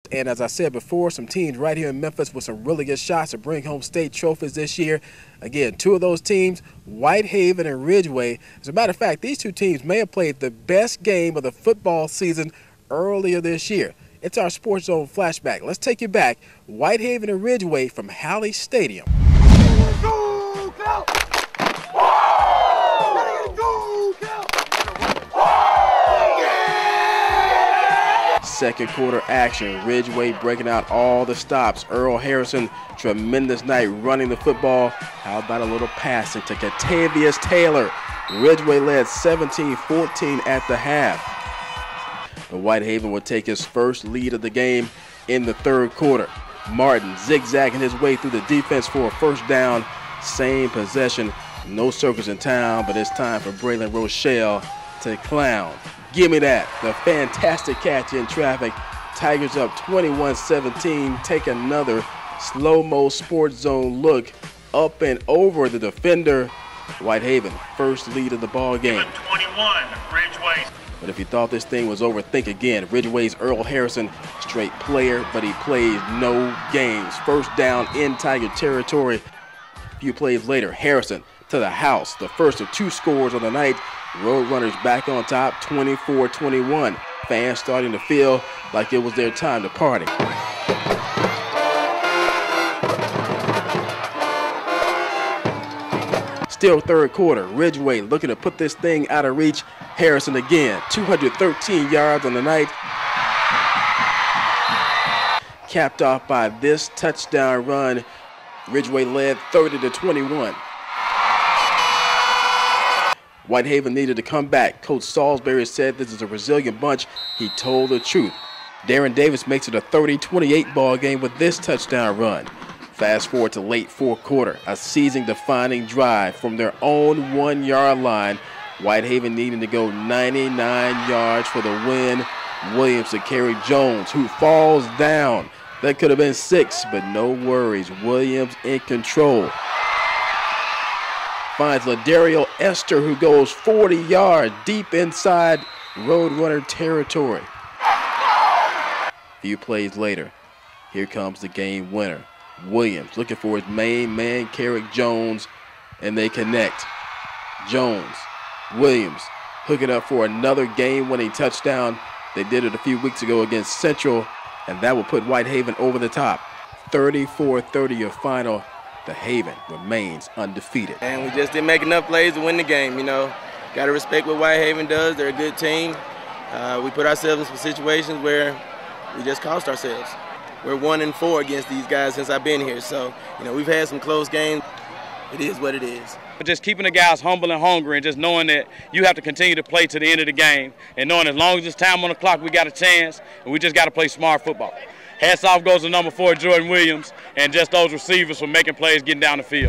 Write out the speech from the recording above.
And as I said before, some teams right here in Memphis with some really good shots to bring home state trophies this year. Again, two of those teams, Whitehaven and Ridgeway. As a matter of fact, these two teams may have played the best game of the football season earlier this year. It's our Sports Zone flashback. Let's take you back. Whitehaven and Ridgeway from Halle Stadium. Second quarter action, Ridgeway breaking out all the stops. Earl Harrison, tremendous night running the football. How about a little passing to Catavius Taylor? Ridgeway led 17-14 at the half. But Whitehaven would take his first lead of the game in the third quarter. Martin zigzagging his way through the defense for a first down. Same possession, no circles in town, but it's time for Braylon Rochelle to clown. Give me that. The fantastic catch in traffic. Tigers up 21-17. Take another slow-mo Sports Zone look up and over the defender. Whitehaven, first lead of the ball game. 21, Ridgeway. But if you thought this thing was over, think again. Ridgeway's Earl Harrison, straight player, but he plays no games. First down in Tiger territory. A few plays later, Harrison to the house. The first of two scores on the night. Roadrunners back on top, 24-21. Fans starting to feel like it was their time to party. Still third quarter, Ridgeway looking to put this thing out of reach. Harrison again, 213 yards on the night. Capped off by this touchdown run. Ridgeway led 30-21. Whitehaven needed to come back. Coach Salisbury said this is a resilient bunch. He told the truth. Darren Davis makes it a 30-28 ball game with this touchdown run. Fast forward to late fourth quarter, a season-defining drive from their own 1 yard line. Whitehaven needing to go 99 yards for the win. Williams to carry Jones, who falls down. That could have been 6, but no worries. Williams in control. Finds Ladario Esther, who goes 40 yards deep inside Roadrunner territory. A few plays later, here comes the game winner. Williams looking for his main man, Carrick Jones, and they connect. Jones, Williams, hook it up for another game-winning touchdown. They did it a few weeks ago against Central, and that will put Whitehaven over the top. 34-30 your final. The Haven remains undefeated. And we just didn't make enough plays to win the game, you know. Got to respect what Whitehaven does. They're a good team. We put ourselves in some situations where we just cost ourselves. We're 1-4 against these guys since I've been here. So, you know, we've had some close games. It is what it is. But just keeping the guys humble and hungry and just knowing that you have to continue to play to the end of the game and knowing as long as there's time on the clock, we got a chance, and we just got to play smart football. Hats off goes to number 4, Jordan Williams, and just those receivers for making plays, getting down the field.